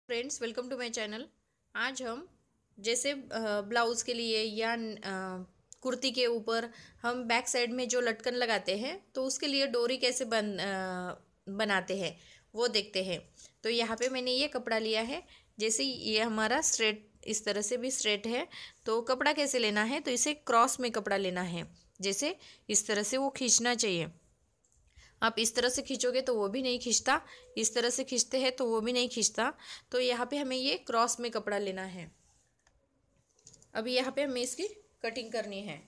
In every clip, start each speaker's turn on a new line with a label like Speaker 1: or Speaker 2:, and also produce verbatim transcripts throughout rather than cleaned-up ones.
Speaker 1: Friends, welcome to my channel. आज हम जैसे ब्लाउज़ के लिए या कुर्ती के ऊपर हम बैक साइड में जो लटकन लगाते हैं तो उसके लिए डोरी कैसे बन आ, बनाते हैं वो देखते हैं। तो यहाँ पे मैंने ये कपड़ा लिया है। जैसे ये हमारा स्ट्रेट, इस तरह से भी स्ट्रेट है। तो कपड़ा कैसे लेना है, तो इसे क्रॉस में कपड़ा लेना है। जैसे इस तरह से वो खींचना चाहिए। आप इस तरह से खींचोगे तो वो भी नहीं खींचता, इस तरह से खींचते हैं तो वो भी नहीं खींचता। तो यहाँ पे हमें ये क्रॉस में कपड़ा लेना है। अभी यहाँ पे हमें इसकी कटिंग करनी है।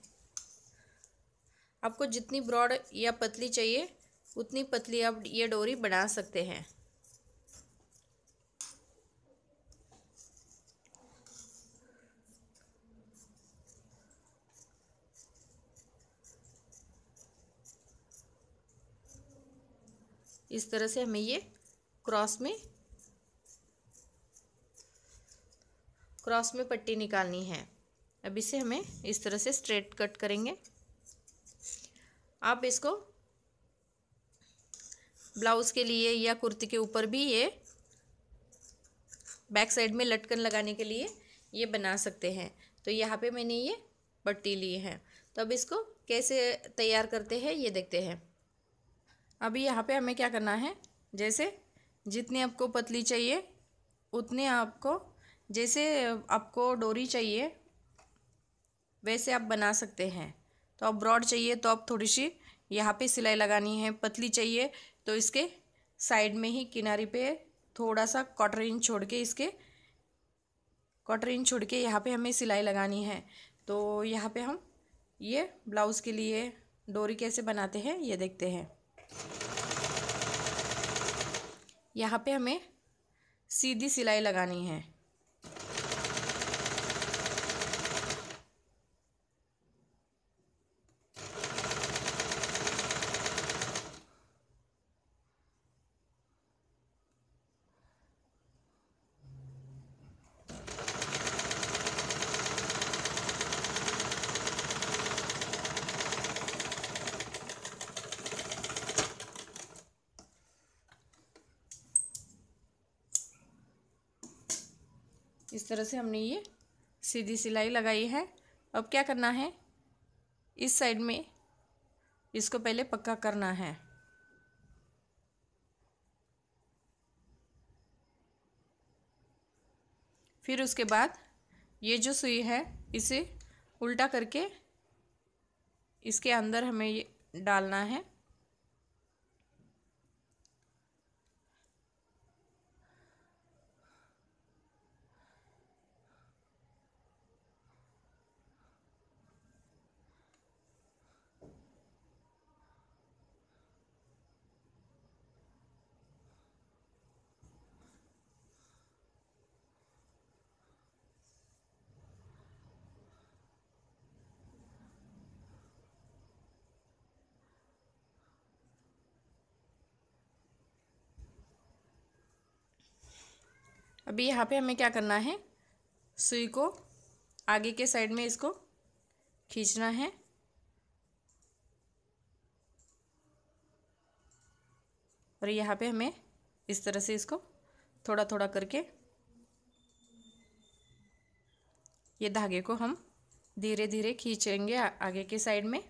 Speaker 1: आपको जितनी ब्रॉड या पतली चाहिए उतनी पतली आप ये डोरी बना सकते हैं। इस तरह से हमें ये क्रॉस में क्रॉस में पट्टी निकालनी है। अब इसे हमें इस तरह से स्ट्रेट कट करेंगे। आप इसको ब्लाउज़ के लिए या कुर्ती के ऊपर भी ये बैक साइड में लटकन लगाने के लिए ये बना सकते हैं। तो यहाँ पे मैंने ये पट्टी ली है। तो अब इसको कैसे तैयार करते हैं ये देखते हैं। अभी यहाँ पे हमें क्या करना है, जैसे जितनी आपको पतली चाहिए उतने आपको, जैसे आपको डोरी चाहिए वैसे आप बना सकते हैं। तो आप ब्रॉड चाहिए तो आप थोड़ी सी यहाँ पे सिलाई लगानी है, पतली चाहिए तो इसके साइड में ही किनारे पे थोड़ा सा क्वार्टर इंच छोड़ के इसके क्वार्टर इंच छोड़ के यहाँ पे हमें सिलाई लगानी है। तो यहाँ पे हम ये ब्लाउज़ के लिए डोरी कैसे बनाते हैं ये देखते हैं। यहाँ पे हमें सीधी सिलाई लगानी है। इस तरह से हमने ये सीधी सिलाई लगाई है। अब क्या करना है, इस साइड में इसको पहले पक्का करना है। फिर उसके बाद ये जो सुई है इसे उल्टा करके इसके अंदर हमें ये डालना है। अभी यहाँ पे हमें क्या करना है, सुई को आगे के साइड में इसको खींचना है और यहाँ पे हमें इस तरह से इसको थोड़ा थोड़ा करके ये धागे को हम धीरे धीरे खींचेंगे आगे के साइड में।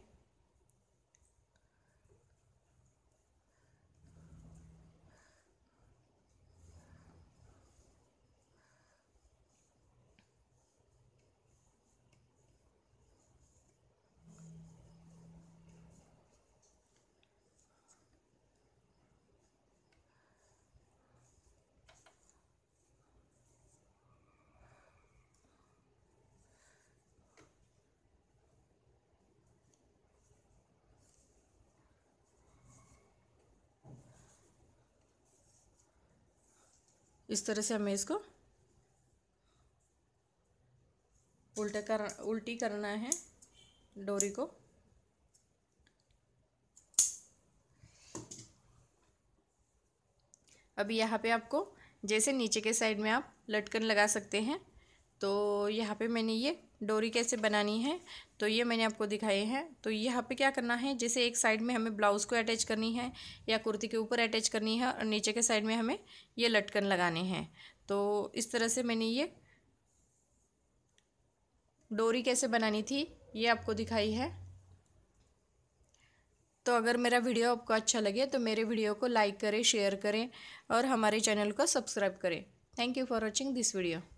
Speaker 1: इस तरह से हमें इसको उल्टे कर उल्टी करना है डोरी को। अभी यहाँ पे आपको जैसे नीचे के साइड में आप लटकन लगा सकते हैं। तो यहाँ पे मैंने ये डोरी कैसे बनानी है तो ये मैंने आपको दिखाए हैं। तो यहाँ पे क्या करना है, जैसे एक साइड में हमें ब्लाउज़ को अटैच करनी है या कुर्ती के ऊपर अटैच करनी है और नीचे के साइड में हमें ये लटकन लगाने हैं। तो इस तरह से मैंने ये डोरी कैसे बनानी थी ये आपको दिखाई है। तो अगर मेरा वीडियो आपको अच्छा लगे तो मेरे वीडियो को लाइक करें, शेयर करें और हमारे चैनल को सब्सक्राइब करें। Thank you for watching this video.